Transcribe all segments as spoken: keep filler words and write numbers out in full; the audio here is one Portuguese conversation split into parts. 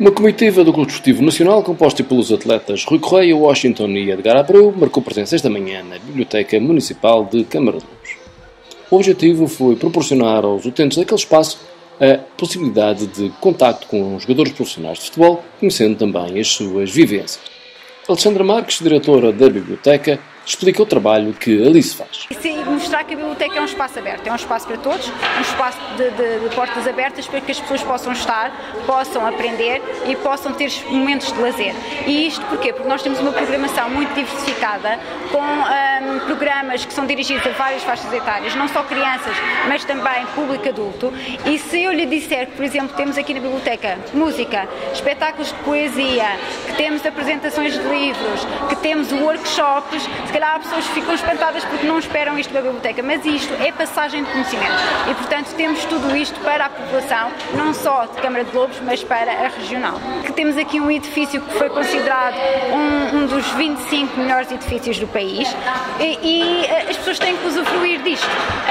Uma comitiva do Clube Desportivo Nacional, composta pelos atletas Rui Correia, Washington e Edgar Abreu, marcou presença esta manhã na Biblioteca Municipal de Câmara de Lobos. O objetivo foi proporcionar aos utentes daquele espaço a possibilidade de contacto com os jogadores profissionais de futebol, conhecendo também as suas vivências. Alexandra Marques, diretora da Biblioteca, explica o trabalho que ali se faz. E mostrar que a biblioteca é um espaço aberto, é um espaço para todos, um espaço de, de, de portas abertas para que as pessoas possam estar, possam aprender e possam ter momentos de lazer. E isto porquê? Porque nós temos uma programação muito diversificada, com um, programas que são dirigidos a várias faixas etárias, não só crianças, mas também público adulto. E se eu lhe disser que, por exemplo, temos aqui na biblioteca música, espetáculos de poesia, que temos apresentações de livros, que temos workshops, se calhar as pessoas ficam espantadas porque não esperam isto da biblioteca, mas isto é passagem de conhecimento e, portanto, temos tudo isto para a população, não só de Câmara de Lobos, mas para a regional. Que temos aqui um edifício que foi considerado um, um dos vinte e cinco melhores edifícios do país e, e as pessoas têm que usufruir disto.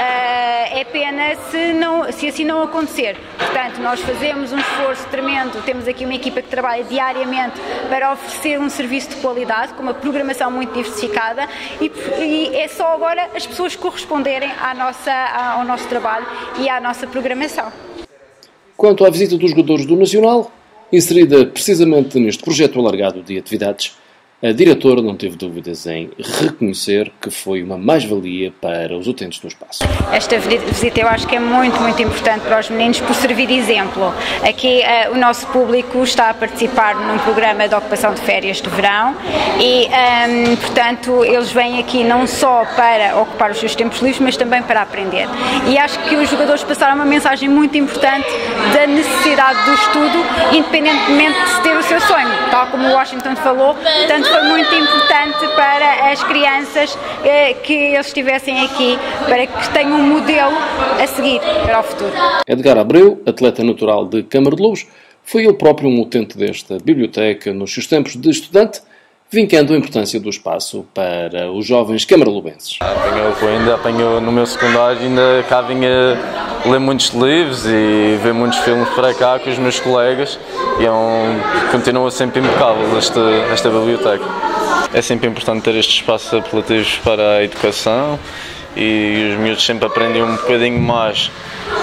Uh, é pena se, não, se assim não acontecer. Portanto, nós fazemos um esforço tremendo, temos aqui uma equipa que trabalha diariamente para oferecer um serviço de qualidade, com uma programação muito diversificada e, e é só agora as pessoas corresponderem à nossa, ao nosso trabalho e à nossa programação. Quanto à visita dos jogadores do Nacional, inserida precisamente neste projeto alargado de atividades, a diretora não teve dúvidas em reconhecer que foi uma mais-valia para os utentes do espaço. Esta visita eu acho que é muito, muito importante para os meninos por servir de exemplo. Aqui uh, o nosso público está a participar num programa de ocupação de férias de verão e, um, portanto, eles vêm aqui não só para ocupar os seus tempos livres, mas também para aprender. E acho que os jogadores passaram uma mensagem muito importante da necessidade do estudo, independentemente de se ter o seu sonho, tal como o Washington falou. Portanto, foi muito importante para as crianças eh, que eles estivessem aqui, para que tenham um modelo a seguir para o futuro. Edgar Abreu, atleta natural de Câmara de Lobos, foi ele próprio um utente desta biblioteca nos seus tempos de estudante, vincando a importância do espaço para os jovens camaralobenses. Eu ainda apanho no meu secundário, ainda cá vinha ler muitos livros e ver muitos filmes para cá com os meus colegas e é um, continua sempre impecável esta, esta biblioteca. É sempre importante ter estes espaços apelativos para a educação e os miúdos sempre aprendem um bocadinho mais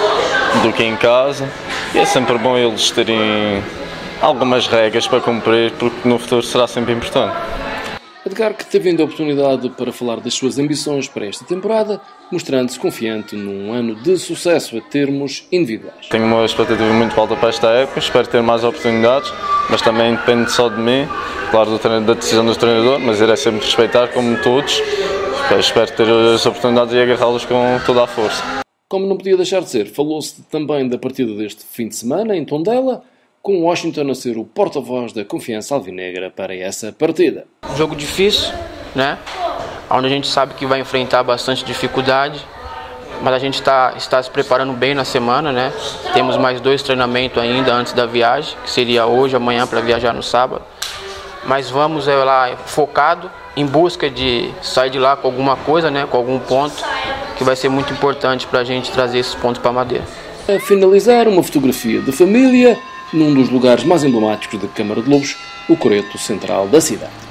do que em casa e é sempre bom eles terem algumas regras para cumprir, porque no futuro será sempre importante. Edgar, que teve ainda a oportunidade para falar das suas ambições para esta temporada, mostrando-se confiante num ano de sucesso a termos individuais. Tenho uma expectativa muito alta para esta época, espero ter mais oportunidades, mas também depende só de mim, claro, do da decisão do treinador, mas irei sempre respeitar, como todos, espero ter as oportunidades e agarrá-las com toda a força. Como não podia deixar de ser, falou-se também da partida deste fim de semana em Tondela, com Washington a ser o porta-voz da confiança alvinegra para essa partida. Um jogo difícil, né? Onde a gente sabe que vai enfrentar bastante dificuldade, mas a gente está, está se preparando bem na semana, né? Temos mais dois treinamentos ainda antes da viagem, que seria hoje, amanhã, para viajar no sábado. Mas vamos é, lá focado em busca de sair de lá com alguma coisa, né? Com algum ponto, que vai ser muito importante para a gente trazer esses pontos para Madeira. A finalizar, uma fotografia de família num dos lugares mais emblemáticos da Câmara de Lobos, o coreto central da cidade.